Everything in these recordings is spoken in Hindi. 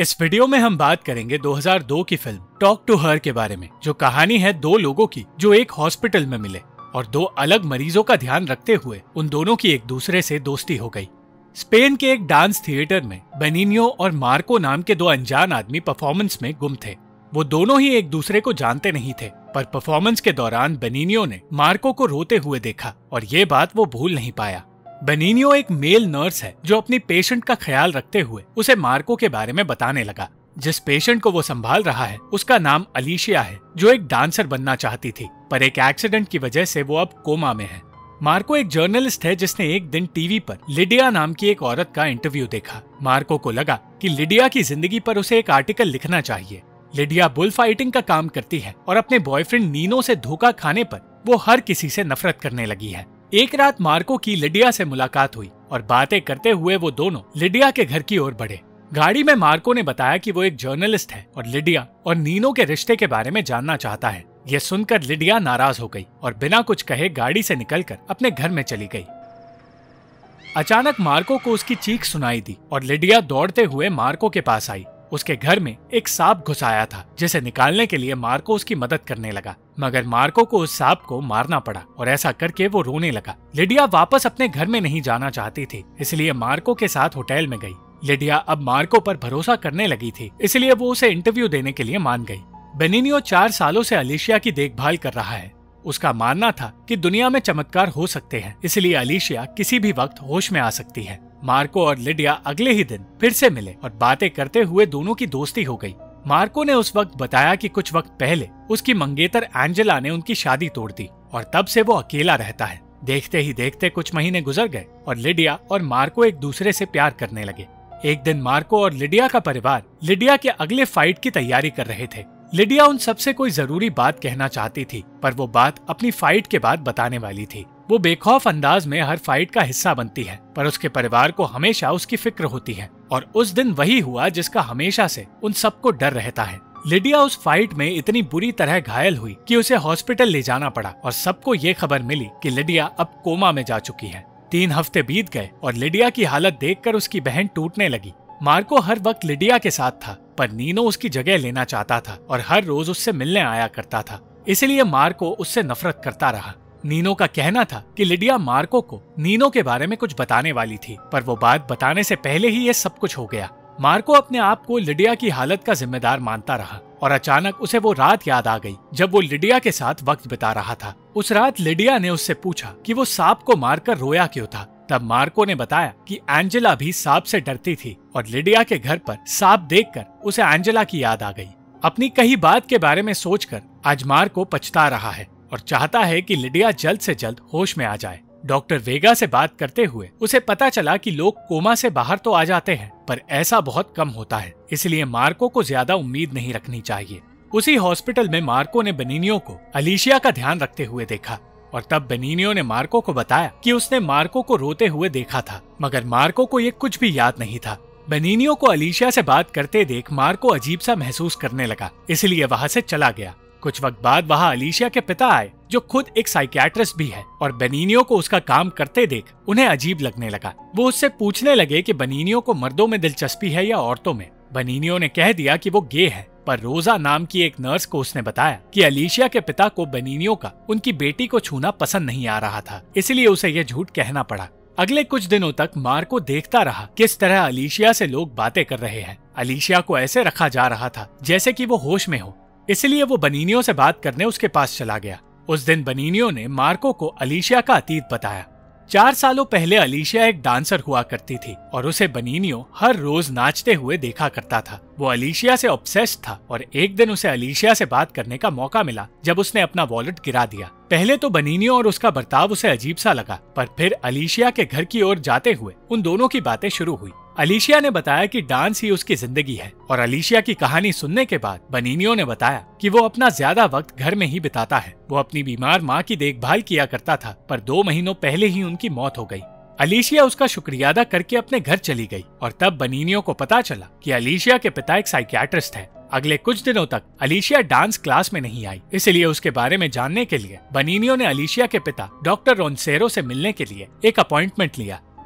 इस वीडियो में हम बात करेंगे 2002 की फिल्म टॉक टू हर के बारे में, जो कहानी है दो लोगों की जो एक हॉस्पिटल में मिले और दो अलग मरीजों का ध्यान रखते हुए उन दोनों की एक दूसरे से दोस्ती हो गई। स्पेन के एक डांस थिएटर में बेनिनियो और मार्को नाम के दो अनजान आदमी परफॉर्मेंस में गुम थे। वो दोनों ही एक दूसरे को जानते नहीं थे, पर परफॉर्मेंस के दौरान बेनिनियो ने मार्को को रोते हुए देखा और ये बात वो भूल नहीं पाया। बेनिनियो एक मेल नर्स है जो अपनी पेशेंट का ख्याल रखते हुए उसे मार्को के बारे में बताने लगा। जिस पेशेंट को वो संभाल रहा है उसका नाम अलीशिया है, जो एक डांसर बनना चाहती थी, पर एक एक्सीडेंट की वजह से वो अब कोमा में है। मार्को एक जर्नलिस्ट है जिसने एक दिन टीवी पर लिडिया नाम की एक औरत का इंटरव्यू देखा। मार्को को लगा कि लिडिया की जिंदगी पर उसे एक आर्टिकल लिखना चाहिए। लिडिया बुल फाइटिंग का काम करती है और अपने बॉयफ्रेंड नीनो से धोखा खाने पर वो हर किसी से नफरत करने लगी है। एक रात मार्को की लिडिया से मुलाकात हुई और बातें करते हुए वो दोनों लिडिया के घर की ओर बढ़े। गाड़ी में मार्को ने बताया कि वो एक जर्नलिस्ट है और लिडिया और नीनो के रिश्ते के बारे में जानना चाहता है। यह सुनकर लिडिया नाराज हो गई और बिना कुछ कहे गाड़ी से निकलकर अपने घर में चली गई। अचानक मार्को को उसकी चीख सुनाई दी और लिडिया दौड़ते हुए मार्को के पास आई। उसके घर में एक सांप घुस आया था, जिसे निकालने के लिए मार्को उसकी मदद करने लगा, मगर मार्को को उस सांप को मारना पड़ा और ऐसा करके वो रोने लगा। लिडिया वापस अपने घर में नहीं जाना चाहती थी, इसलिए मार्को के साथ होटल में गई। लिडिया अब मार्को पर भरोसा करने लगी थी, इसलिए वो उसे इंटरव्यू देने के लिए मान गई। बेनिनियो 4 सालों से अलीशिया की देखभाल कर रहा है। उसका मानना था कि दुनिया में चमत्कार हो सकते हैं, इसलिए अलीशिया किसी भी वक्त होश में आ सकती है। मार्को और लिडिया अगले ही दिन फिर से मिले और बातें करते हुए दोनों की दोस्ती हो गई। मार्को ने उस वक्त बताया कि कुछ वक्त पहले उसकी मंगेतर एंजेला ने उनकी शादी तोड़ दी और तब से वो अकेला रहता है। देखते ही देखते कुछ महीने गुजर गए और लिडिया और मार्को एक दूसरे से प्यार करने लगे। एक दिन मार्को और लिडिया का परिवार लिडिया के अगले फाइट की तैयारी कर रहे थे। लिडिया उन सबसे कोई जरूरी बात कहना चाहती थी, पर वो बात अपनी फाइट के बाद बताने वाली थी। वो बेखौफ अंदाज में हर फाइट का हिस्सा बनती है, पर उसके परिवार को हमेशा उसकी फिक्र होती है और उस दिन वही हुआ जिसका हमेशा से उन सबको डर रहता है। लिडिया उस फाइट में इतनी बुरी तरह घायल हुई कि उसे हॉस्पिटल ले जाना पड़ा और सबको ये खबर मिली कि लिडिया अब कोमा में जा चुकी है। 3 हफ्ते बीत गए और लिडिया की हालत देखकर उसकी बहन टूटने लगी। मार्को हर वक्त लिडिया के साथ था, पर नीनो उसकी जगह लेना चाहता था और हर रोज उससे मिलने आया करता था, इसलिए मार्को उससे नफरत करता रहा। नीनो का कहना था कि लिडिया मार्को को नीनो के बारे में कुछ बताने वाली थी, पर वो बात बताने से पहले ही ये सब कुछ हो गया। मार्को अपने आप को लिडिया की हालत का जिम्मेदार मानता रहा और अचानक उसे वो रात याद आ गई जब वो लिडिया के साथ वक्त बिता रहा था। उस रात लिडिया ने उससे पूछा कि वो सांप को मारकर रोया क्यों था। तब मार्को ने बताया कि एंजेला भी सांप से डरती थी और लिडिया के घर पर सांप देखकर उसे एंजेला की याद आ गई। अपनी कही बात के बारे में सोचकर आज मार्को पछता रहा है और चाहता है कि लिडिया जल्द से जल्द होश में आ जाए। डॉक्टर वेगा से बात करते हुए उसे पता चला कि लोग कोमा से बाहर तो आ जाते हैं, पर ऐसा बहुत कम होता है, इसलिए मार्को को ज्यादा उम्मीद नहीं रखनी चाहिए। उसी हॉस्पिटल में मार्को ने बेनिनियो को अलीशिया का ध्यान रखते हुए देखा और तब बेनिनियो ने मार्को को बताया कि उसने मार्को को रोते हुए देखा था, मगर मार्को को ये कुछ भी याद नहीं था। बेनिनियो को अलीशिया से बात करते देख मार्को अजीब सा महसूस करने लगा, इसलिए वहाँ से चला गया। कुछ वक्त बाद वहाँ अलीशिया के पिता आए, जो खुद एक साइकियाट्रिस्ट भी है, और बेनिनियो को उसका काम करते देख उन्हें अजीब लगने लगा। वो उससे पूछने लगे कि बेनिनियो को मर्दों में दिलचस्पी है या औरतों में। बेनिनियो ने कह दिया कि वो गे है, पर रोजा नाम की एक नर्स को उसने बताया कि अलीशिया के पिता को बेनिनियो का उनकी बेटी को छूना पसंद नहीं आ रहा था, इसलिए उसे यह झूठ कहना पड़ा। अगले कुछ दिनों तक मार्को देखता रहा किस तरह अलीशिया से लोग बातें कर रहे हैं। अलीशिया को ऐसे रखा जा रहा था जैसे कि वो होश में हो, इसलिए वो बेनिनियो से बात करने उसके पास चला गया। उस दिन बेनिनियो ने मार्को को अलीशिया का अतीत बताया। 4 सालों पहले अलीशिया एक डांसर हुआ करती थी और उसे बेनिनियो हर रोज नाचते हुए देखा करता था। वो अलीशिया से ऑब्सेस्ड था और एक दिन उसे अलीशिया से बात करने का मौका मिला जब उसने अपना वॉलेट गिरा दिया। पहले तो बेनिनियो और उसका बर्ताव उसे अजीब सा लगा, पर फिर अलीशिया के घर की ओर जाते हुए उन दोनों की बातें शुरू हुई। अलीशिया ने बताया कि डांस ही उसकी जिंदगी है और अलीशिया की कहानी सुनने के बाद बेनिनियो ने बताया कि वो अपना ज्यादा वक्त घर में ही बिताता है। वो अपनी बीमार माँ की देखभाल किया करता था, पर 2 महीनों पहले ही उनकी मौत हो गई। अलीशिया उसका शुक्रिया अदा करके अपने घर चली गई और तब बेनिनियो को पता चला कि अलीशिया के पिता एक साइकियाट्रिस्ट है। अगले कुछ दिनों तक अलीशिया डांस क्लास में नहीं आई, इसलिए उसके बारे में जानने के लिए बेनिनियो ने अलीशिया के पिता डॉक्टर रोनसेरो से मिलने के लिए एक अपॉइंटमेंट लिया।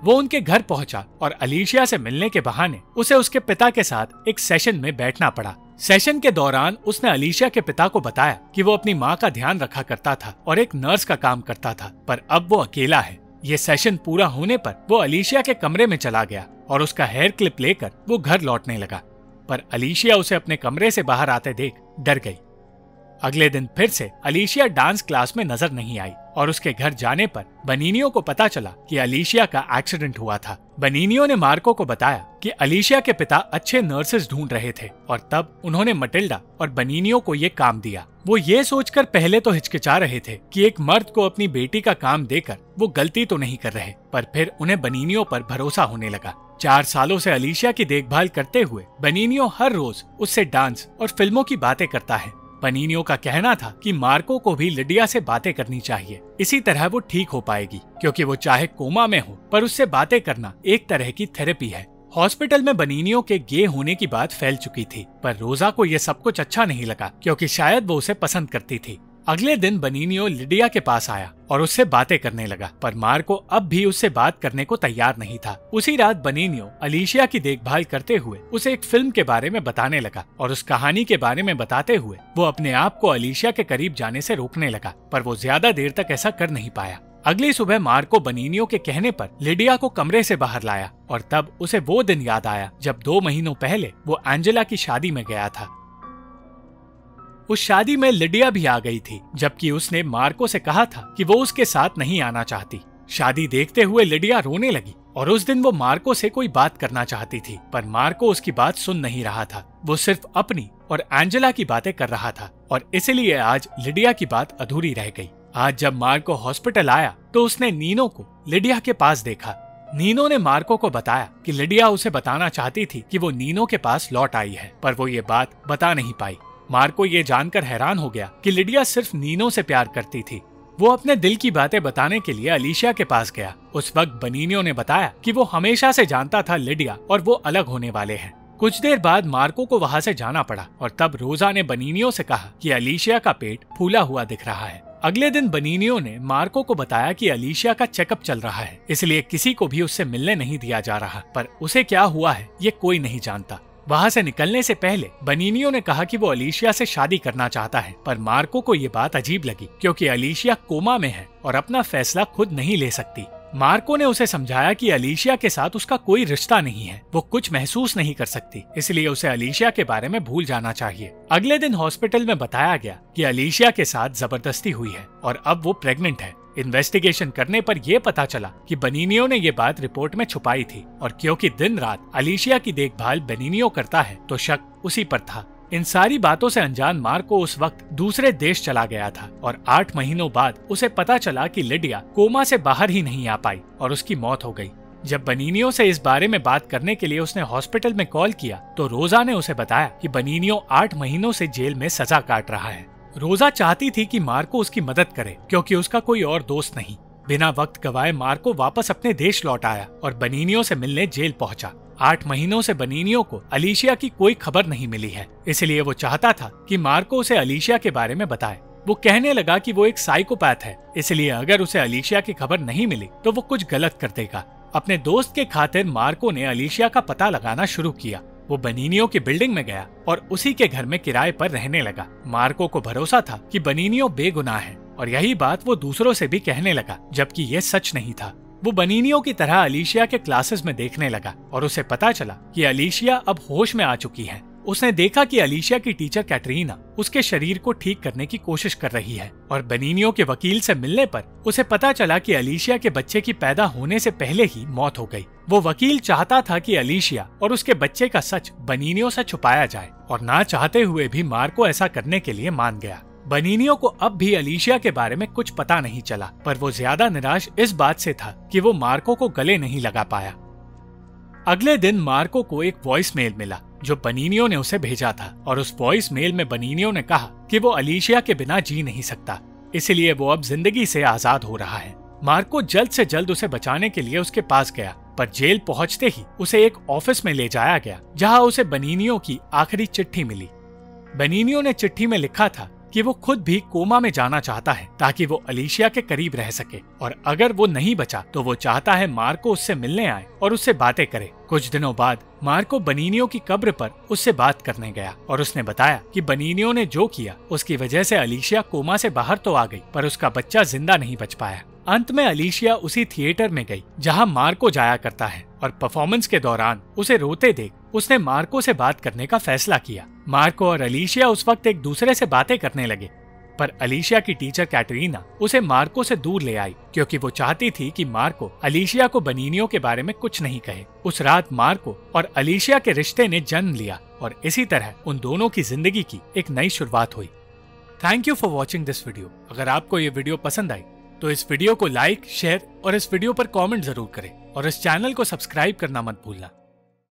वो उनके घर पहुंचा और अलीशिया से मिलने के बहाने उसे उसके पिता के साथ एक सेशन में बैठना पड़ा। सेशन के दौरान उसने अलीशिया के पिता को बताया कि वो अपनी माँ का ध्यान रखा करता था और एक नर्स का काम करता था, पर अब वो अकेला है। ये सेशन पूरा होने पर वो अलीशिया के कमरे में चला गया और उसका हेयर क्लिप लेकर वो घर लौटने लगा, पर अलीशिया उसे अपने कमरे से बाहर आते देख डर गई। अगले दिन फिर से अलीशिया डांस क्लास में नजर नहीं आई और उसके घर जाने पर बनीनियो को पता चला कि अलीशिया का एक्सीडेंट हुआ था। बनीनियो ने मार्को को बताया कि अलीशिया के पिता अच्छे नर्सेस ढूंढ रहे थे और तब उन्होंने मटिल्डा और बनीनियो को ये काम दिया। वो ये सोचकर पहले तो हिचकिचा रहे थे कि एक मर्द को अपनी बेटी का काम देकर वो गलती तो नहीं कर रहे, पर फिर उन्हें बनीनियो पर भरोसा होने लगा। 4 सालों से अलीशिया की देखभाल करते हुए बनीनियो हर रोज उससे डांस और फिल्मों की बातें करता है। बनीनियो का कहना था कि मार्को को भी लिडिया से बातें करनी चाहिए, इसी तरह वो ठीक हो पाएगी, क्योंकि वो चाहे कोमा में हो पर उससे बातें करना एक तरह की थेरेपी है। हॉस्पिटल में बनीनियो के गे होने की बात फैल चुकी थी, पर रोजा को ये सब कुछ अच्छा नहीं लगा, क्योंकि शायद वो उसे पसंद करती थी। अगले दिन बनीनियो लिडिया के पास आया और उससे बातें करने लगा, पर मार्को अब भी उससे बात करने को तैयार नहीं था। उसी रात बनीनियो अलीशिया की देखभाल करते हुए उसे एक फिल्म के बारे में बताने लगा और उस कहानी के बारे में बताते हुए वो अपने आप को अलीशिया के करीब जाने से रोकने लगा, पर वो ज्यादा देर तक ऐसा कर नहीं पाया। अगली सुबह मार्को बनीनियो के कहने पर लिडिया को कमरे से बाहर लाया और तब उसे वो दिन याद आया जब 2 महीनों पहले वो एंजेला की शादी में गया था। उस शादी में लिडिया भी आ गई थी, जबकि उसने मार्को से कहा था कि वो उसके साथ नहीं आना चाहती। शादी देखते हुए लिडिया रोने लगी और उस दिन वो मार्को से कोई बात करना चाहती थी, पर मार्को उसकी बात सुन नहीं रहा था। वो सिर्फ अपनी और एंजेला की बातें कर रहा था और इसलिए आज लिडिया की बात अधूरी रह गई। आज जब मार्को हॉस्पिटल आया तो उसने नीनो को लिडिया के पास देखा। नीनो ने मार्को को बताया कि लिडिया उसे बताना चाहती थी कि वो नीनो के पास लौट आई है, पर वो ये बात बता नहीं पाई। मार्को ये जानकर हैरान हो गया कि लिडिया सिर्फ नीनो से प्यार करती थी। वो अपने दिल की बातें बताने के लिए अलीशिया के पास गया। उस वक्त बनीनियो ने बताया कि वो हमेशा से जानता था लिडिया और वो अलग होने वाले हैं। कुछ देर बाद मार्को को वहाँ से जाना पड़ा और तब रोजा ने बनीनियो से कहा कि अलीशिया का पेट फूला हुआ दिख रहा है। अगले दिन बनीनियो ने मार्को को बताया कि अलीशिया का चेकअप चल रहा है, इसलिए किसी को भी उससे मिलने नहीं दिया जा रहा, पर उसे क्या हुआ है ये कोई नहीं जानता। वहाँ से निकलने से पहले बनीनियो ने कहा कि वो अलीशिया से शादी करना चाहता है, पर मार्को को ये बात अजीब लगी क्योंकि अलीशिया कोमा में है और अपना फैसला खुद नहीं ले सकती। मार्को ने उसे समझाया कि अलीशिया के साथ उसका कोई रिश्ता नहीं है, वो कुछ महसूस नहीं कर सकती, इसलिए उसे अलीशिया के बारे में भूल जाना चाहिए। अगले दिन हॉस्पिटल में बताया गया कि अलीशिया के साथ जबरदस्ती हुई है और अब वो प्रेग्नेंट है। इन्वेस्टिगेशन करने पर यह पता चला कि बनीनियो ने ये बात रिपोर्ट में छुपाई थी और क्योंकि दिन रात अलीशिया की देखभाल बनीनियो करता है तो शक उसी पर था। इन सारी बातों से अनजान मार्को उस वक्त दूसरे देश चला गया था और 8 महीनों बाद उसे पता चला कि लिडिया कोमा से बाहर ही नहीं आ पाई और उसकी मौत हो गई। जब बनीनियो से इस बारे में बात करने के लिए उसने हॉस्पिटल में कॉल किया तो रोजा ने उसे बताया कि बनीनियो 8 महीनों से जेल में सजा काट रहा है। रोजा चाहती थी कि मार्को उसकी मदद करे क्योंकि उसका कोई और दोस्त नहीं। बिना वक्त गवाए मार्को वापस अपने देश लौट आया और बनीनियो से मिलने जेल पहुंचा। 8 महीनों से बनीनियो को अलीशिया की कोई खबर नहीं मिली है, इसलिए वो चाहता था कि मार्को उसे अलीशिया के बारे में बताए। वो कहने लगा कि वो एक साइकोपैथ है, इसलिए अगर उसे अलीशिया की खबर नहीं मिली तो वो कुछ गलत कर देगा। अपने दोस्त के खातिर मार्को ने अलीशिया का पता लगाना शुरू किया। वो बनीनियो की बिल्डिंग में गया और उसी के घर में किराए पर रहने लगा। मार्को को भरोसा था कि बनीनियो बेगुनाह है और यही बात वो दूसरों से भी कहने लगा, जबकि ये सच नहीं था। वो बनीनियो की तरह अलीशिया के क्लासेस में देखने लगा और उसे पता चला कि अलीशिया अब होश में आ चुकी है। उसने देखा कि अलीशिया की टीचर कैटरीना उसके शरीर को ठीक करने की कोशिश कर रही है और बनीनियो के वकील से मिलने पर उसे पता चला कि अलीशिया के बच्चे की पैदा होने से पहले ही मौत हो गई। वो वकील चाहता था कि अलीशिया और उसके बच्चे का सच बनीनियो से छुपाया जाए और ना चाहते हुए भी मार्को ऐसा करने के लिए मान गया। बनीनियो को अब भी अलीशिया के बारे में कुछ पता नहीं चला, पर वो ज्यादा निराश इस बात से था कि वो मार्को को गले नहीं लगा पाया। अगले दिन मार्को को एक वॉइस मेल मिला जो बनीनियो ने उसे भेजा था और उस वॉइस मेल में बनीनियो ने कहा कि वो अलीशिया के बिना जी नहीं सकता, इसलिए वो अब जिंदगी से आजाद हो रहा है। मार्को जल्द से जल्द उसे बचाने के लिए उसके पास गया, पर जेल पहुंचते ही उसे एक ऑफिस में ले जाया गया जहां उसे बनीनियो की आखिरी चिट्ठी मिली। बनीनियो ने चिट्ठी में लिखा था कि वो खुद भी कोमा में जाना चाहता है ताकि वो अलीशिया के करीब रह सके, और अगर वो नहीं बचा तो वो चाहता है मार्को उससे मिलने आए और उससे बातें करे। कुछ दिनों बाद मार्को बनीनियो की कब्र पर उससे बात करने गया और उसने बताया कि बनीनियो ने जो किया उसकी वजह से अलीशिया कोमा से बाहर तो आ गई, पर उसका बच्चा जिंदा नहीं बच पाया। अंत में अलीशिया उसी थिएटर में गई जहां मार्को जाया करता है, और परफॉर्मेंस के दौरान उसे रोते देख उसने मार्को से बात करने का फैसला किया। मार्को और अलीशिया उस वक्त एक दूसरे से बातें करने लगे, पर अलीशिया की टीचर कैटरीना उसे मार्को से दूर ले आई क्योंकि वो चाहती थी कि मार्को अलीशिया को बनीनियो के बारे में कुछ नहीं कहे। उस रात मार्को और अलीशिया के रिश्ते ने जन्म लिया और इसी तरह उन दोनों की जिंदगी की एक नई शुरुआत हुई। Thank you for watching this video. अगर आपको ये वीडियो पसंद आई तो इस वीडियो को लाइक, शेयर और इस वीडियो पर कमेंट जरूर करें और इस चैनल को सब्सक्राइब करना मत भूलना।